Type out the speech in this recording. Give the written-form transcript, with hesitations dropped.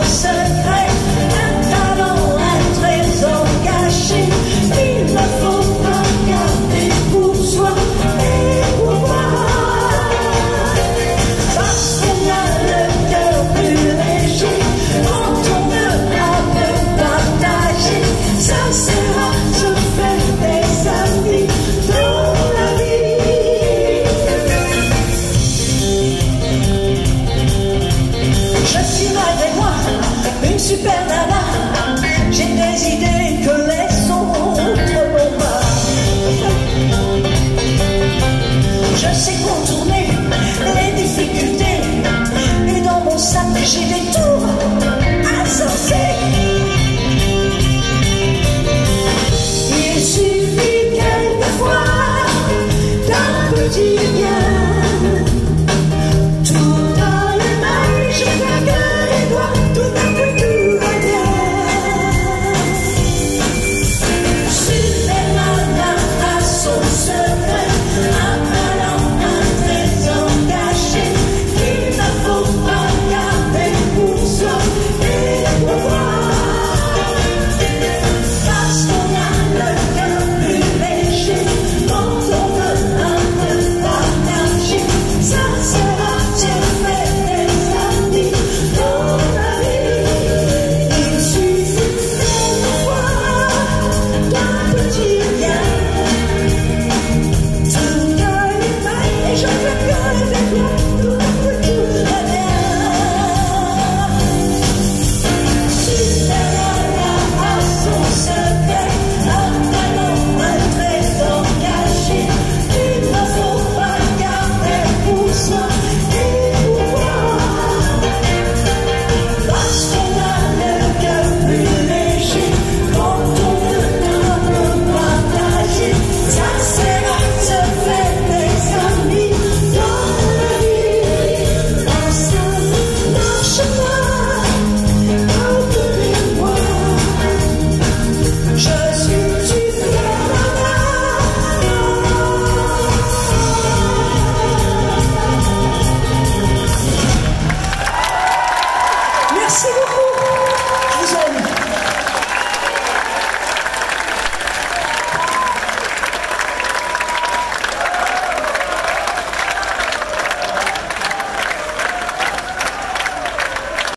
secret, un talent, un trésor caché. Il ne faut pas garder pour soi et pour moi, parce qu'on a le cœur plus léger quand on a de partager. Ça sera se faire des amis dans la vie. Je suis malgré moi une super nana. J'ai des idées